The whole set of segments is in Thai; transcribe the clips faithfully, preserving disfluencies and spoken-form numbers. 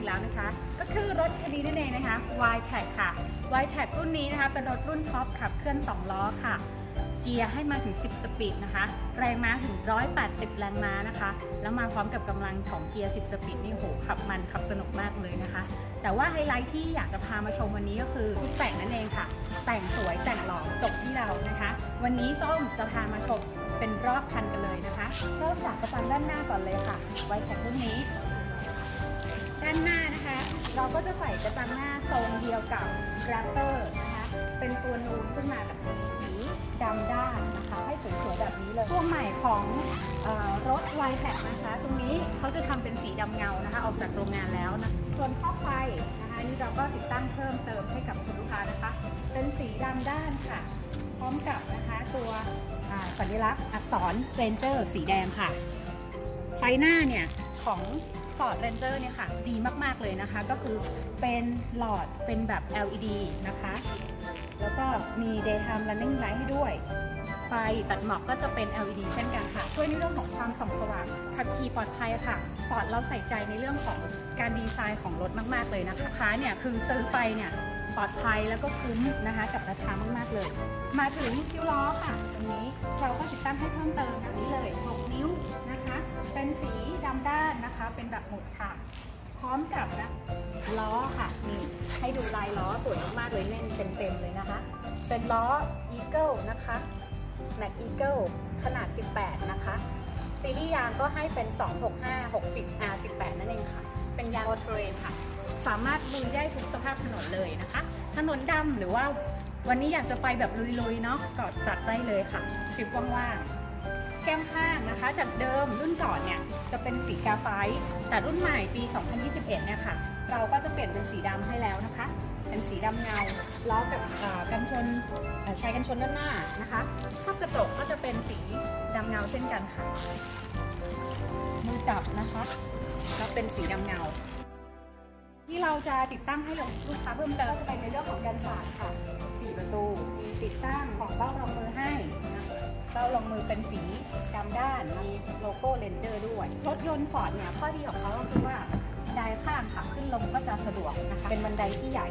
แล้วนะคะก็คือรถคันนี้นั่นเองนะคะ วาย แท็ก ค่ะ วาย แท็ก รุ่นนี้นะคะเป็นรถรุ่นท็อปขับเคลื่อนสองล้อค่ะเกียร์ให้มาถึงสิบสปีดนะคะแรงม้าถึงหนึ่งร้อยแปดสิบแรงม้านะคะแล้วมาพร้อมกับกำลังของเกียร์สิบสปีดนี่โหขับมันขับสนุกมากเลยนะคะแต่ว่าไฮไลท์ที่อยากจะพามาชมวันนี้ก็คือชุดแต่งนั่นเองค่ะแต่งสวยแต่งหล่อจบที่เรานะคะวันนี้ส้มจะพามาชมเป็นรอบคันกันเลยนะคะเริ่มจากกระจังด้านหน้าก่อนเลยค่ะไวแท็กรุ่นนี้ด้านหน้านะคะเราก็จะใส่กระจังหน้าทรงเดียวกับ Raptor นะคะเป็นตัวนูนขึ้นมาแบบนี้สีดำด้านนะคะให้สวยๆแบบนี้เลยตัวใหม่ของเอ่อรถ วาย แท็ก นะคะตรงนี้เขาจะทำเป็นสีดำเงานะคะออกจากโรงงานแล้วนะส่วนข้อไฟนะคะนี่เราก็ติดตั้งเพิ่มเติมให้กับคุณลูกค้านะคะเป็นสีดำด้านค่ะพร้อมกับนะคะตัวสัญลักษณ์อักษร Ranger สีแดงค่ะไฟหน้าเนี่ยของ Ford Ranger เนี่ยค่ะดีมากๆเลยนะคะก็คือเป็นหลอดเป็นแบบ แอล อี ดี นะคะแล้วก็มี Daytime Running Light ให้ด้วยไฟตัดหมอกก็จะเป็น แอล อี ดี เช่นกันค่ะช่วยในเรื่องของความส่องสว่างขับขี่ปลอดภัยค่ะ Ford เราใส่ใจในเรื่องของการดีไซน์ของรถมากๆเลยนะคะลูกค้าเนี่ยคือซื้อไปเนี่ยปลอดภัยแล้วก็คุ้มนะคะกับราคามากๆเลยมาถึงคิ้วล้อค่ะตรงนี้เราก็ติดตั้งให้เพิ่มเติมแบบนี้เลยหกนิ้วนะคะเป็นสีดำด้านนะคะเป็นแบบหมุดค่ะพร้อมกับนะล้อค่ะนี่ให้ดูลายล้อสวยมากๆเลยแน่นเต็มๆเลยนะคะเป็นล้อ Eagle นะคะ Mac Eagle ขนาดสิบแปดนะคะซีรีส์ยางก็ให้เป็นสองหกห้า หกสิบ อาร์ สิบแปด นั่นเองค่ะเป็นยางออเทเรนค่ะสามารถลุยได้ทุกสภาพถนนเลยนะคะถนนดำหรือว่าวันนี้อยากจะไปแบบลุยๆเนาะก็จัดได้เลยค่ะทริปว่างๆแก้มข้างนะคะจากเดิมรุ่นก่อนเนี่ยจะเป็นสีกาไฟแต่รุ่นใหม่ปีสองพันยี่สิบเอ็ดเนี่ยค่ะเราก็จะเปลี่ยนเป็นสีดำให้แล้วนะคะเป็นสีดำเงาล้อกับกันชนใช้กันชนด้านหน้านะคะครอบกระจกก็จะเป็นสีดำเงาเช่นกันค่ะมือจับนะคะก็เป็นสีดำเงาที่เราจะติดตั้งให้ลูกค้าเพิ่มเติมจะเป็นในเรื่องของกันศาสตร์ค่ะสี่ประตูมีติดตั้งของเบ้ารองมือให้เบ้ารองมือเป็นสีดำด้านมีโลโก้เรนเจอร์ด้วยรถยนต์ฟอร์ดเนี่ยข้อดีของเขาก็คือว่าบันไดข้างค่ะขึ้นลงก็จะสะดวกนะคะเป็นบันไดที่ใหญ่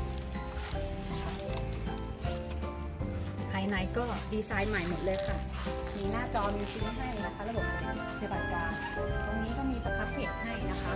ภายในก็ดีไซน์ใหม่หมดเลยค่ะมีหน้าจอมีซิงค์ให้นะคะระบบปฏิบัติการตรงนี้ก็มีสครับเพจให้นะคะ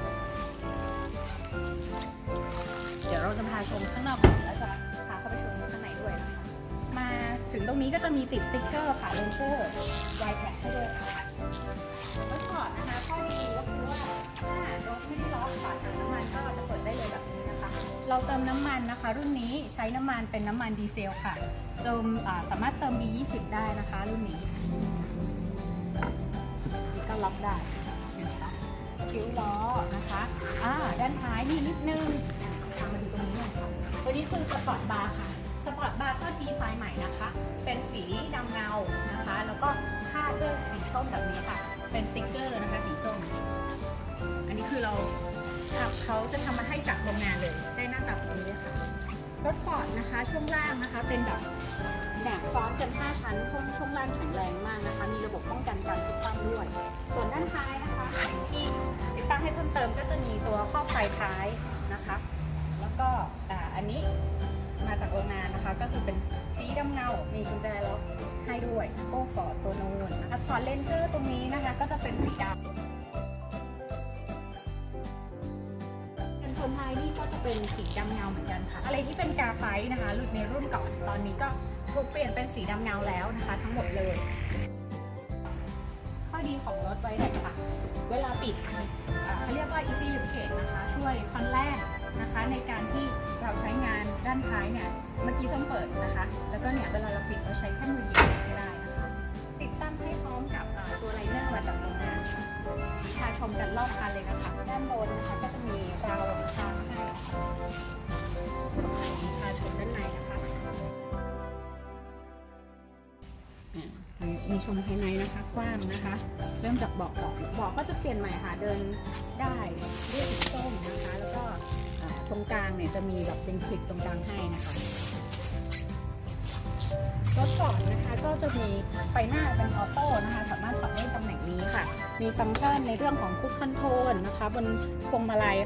เดี๋ยวเราจะพาชมข้างนอกก่อนแล้วจะพาเข้าไปชมข้างในด้วยนะคะมาถึงตรงนี้ก็จะมีติดสติ๊กเกอร์ค่ะ Ranger วาย แท็ก ให้ด้วยค่ะรถฟอร์ดนะคะข้อดีก็คือว่าถ้ารถไม่ได้ล็อกฝาถังน้ำมันก็จะเปิดได้เลยแบบนี้นะคะเราเติมน้ำมันนะคะรุ่นนี้ใช้น้ำมันเป็นน้ำมันดีเซลค่ะเติมสามารถเติม บี ยี่สิบ ได้นะคะรุ่นนี้นี่ก็ล็อกได้คิ้วล้อนะคะอ่าด้านท้ายนี่นิดนึงทางมาดูตรงนี้เลยค่ะตัวนี้คือสปอร์ตบาร์ค่ะสปอร์ตบาร์ก็ดีไซน์ใหม่นะคะเป็นสีดำเงานะคะแล้วก็คาดด้วยสีส้มแบบนี้ค่ะเป็นสติ๊กเกอร์นะคะสีส้มอันนี้คือเราเขาจะทำมาให้จากโรงงานเลยได้หน้าตาแบบนี้เลยค่ะรถฟอร์ดนะคะช่วงล่างนะคะเป็นแบบแบบซ้อนกันห้าชั้นช่วงล่างแข็งแรงมากนะคะมีระบบป้องกันการติดตั้งด้วยส่วนด้านท้ายนะคะที่ติดตั้งให้เพิ่มเติมก็จะมีตัวครอบไฟท้ายนะคะแล้วก็อันนี้มาจากโรงงานนะคะก็คือเป็นสีดำเงามีกุญแจล็อกให้ด้วยโอ้ฟอร์ดตัวนูนอักษรเลนเจอร์ตรงนี้นะคะก็จะเป็นสีดำกันชนท้ายนี่ก็จะเป็นสีดำเงาเหมือนกันค่ะอะไรที่เป็นกาไฟนะคะรุ่นในรุ่นก่อนตอนนี้ก็ถูกเปลี่ยนเป็นสีดำเงาแล้วนะคะทั้งหมดเลยข้อดีของรถไว้ไหนค่ะเวลาปิดเขาเรียกว่า Easy Lubricate นะคะช่วยคันแรกนะคะในการที่เราใช้งานด้านท้ายเนี่ยเมื่อกี้ส้มเปิดนะคะแล้วก็เนี่ยเวลาเราปิดเราใช้แค่มือเหยียบไม่ได้นะคะติดตั้งให้พร้อมกับตัวไลเนอร์มาจากโรงงานพาชมกันรอบคันเลยนะคะด้านบนนะคะก็จะมีราวหลังคาให้พาชมด้านในนะคะมีชมภายในนะคะกว้างนะคะเริ่มจากเบาะก่อนเบาะก็จะเปลี่ยนใหม่ค่ะเดินได้เรียบส้มนะคะแล้วก็ตรงกลางเนี่ยจะมีแบบเป็นคลิปตรงกลางให้นะคะรถฟอร์ดนะคะก็จะมีไฟหน้าเป็นออโต้นะคะสามารถปรับได้ตำแหน่งนี้ค่ะมีฟังก์ชันในเรื่องของคุชคอนโทรลนะคะบนพวงมาลัยค่ะ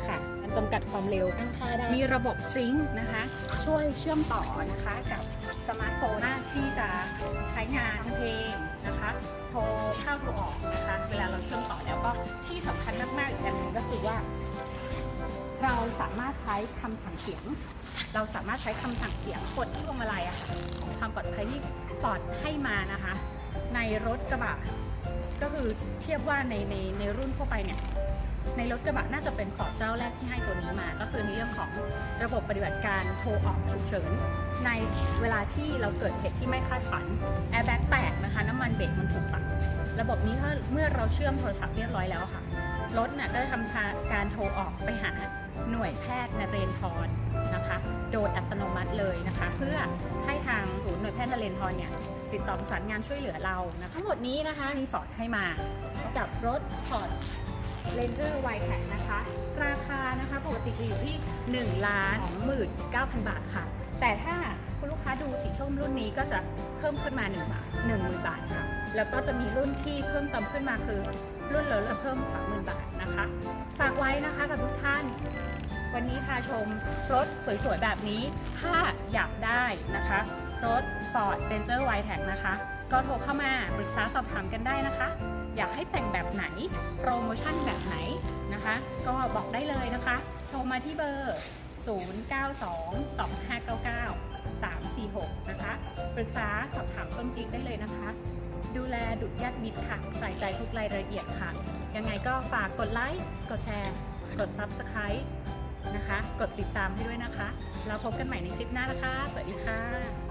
จำกัดความเร็วตั้งค่าได้มีระบบซิงค์นะคะช่วยเชื่อมต่อนะคะกับสมาร์ทโฟนที่จะใช้งานเพลงนะคะโทรเข้าโทรออกนะคะเวลาเราเชื่อมต่อแล้วก็ที่สำคัญมากๆอีกอย่างหนึ่งก็คือว่าเราสามารถใช้คำสั่งเสียงเราสามารถใช้คำสั่งเสียงกดที่พวงมาลัยอะค่ะของความปลอดภัยที่ฟอร์ดให้มานะคะในรถกระบะก็คือเทียบว่าในในในรุ่นทั่วไปเนี่ยในรถกระบะน่าจะเป็นฟอร์ดเจ้าแรกที่ให้ตัวนี้มาก็คือในเรื่องของระบบปฏิบัติการโทรออกฉุกเฉินในเวลาที่เราเกิดเหตุที่ไม่คาดฝันแอร์แบ็กแตกนะคะน้ำมันเบรกมันถูกตัดระบบนี้เมื่อเราเชื่อมโทรศัพท์เรียบร้อยแล้วค่ะรถเนี่ยได้ทำการโทรออกไปหาหน่วยแพทย์นเรนทรนะคะโดยอัตโนมัติเลยนะคะเพื่อให้ทางศูนย์หน่วยแพทย์นเรนทรเนี่ยติดต่อประสานงานช่วยเหลือเรานะทั้งหมดนี้นะคะมีฟอร์ดให้มากับรถ Ford Ranger Wildtrak นะคะราคานะคะปกติจะอยู่ที่ หนึ่งล้านสองหมื่นเก้าพัน บาทค่ะแต่ถ้าคุณลูกค้าดูสีส้มรุ่นนี้ก็จะเพิ่มขึ้นมาหนึ่งบาทหนึ่งหมื่นบาทค่ะแล้วก็จะมีรุ่นที่เพิ่มเติมขึ้นมาคือรุ่นเราจะเพิ่ม สามหมื่น บาทนะคะฝากไว้นะคะกับทุกท่านวันนี้พาชมรถสวยๆแบบนี้ถ้าอยากได้นะคะรถ Ford Ranger Wildtrak นะคะก็โทรเข้ามาปรึกษาสอบถามกันได้นะคะอยากให้แต่งแบบไหนโปรโมชั่นแบบไหนนะคะก็บอกได้เลยนะคะโทรมาที่เบอร์ศูนย์ เก้า สอง สอง ห้า เก้า เก้า สาม สี่ หกนะคะปรึกษาสอบถามส้มจิ๊กได้เลยนะคะดูแลดุจญาติมิตรค่ะใส่ใจทุกรายละเอียดค่ะยังไงก็ฝากกดไลค์กดแชร์กด ซับสไครบ์ นะคะกดติดตามให้ด้วยนะคะเราพบกันใหม่ในคลิปหน้านะคะสวัสดีค่ะ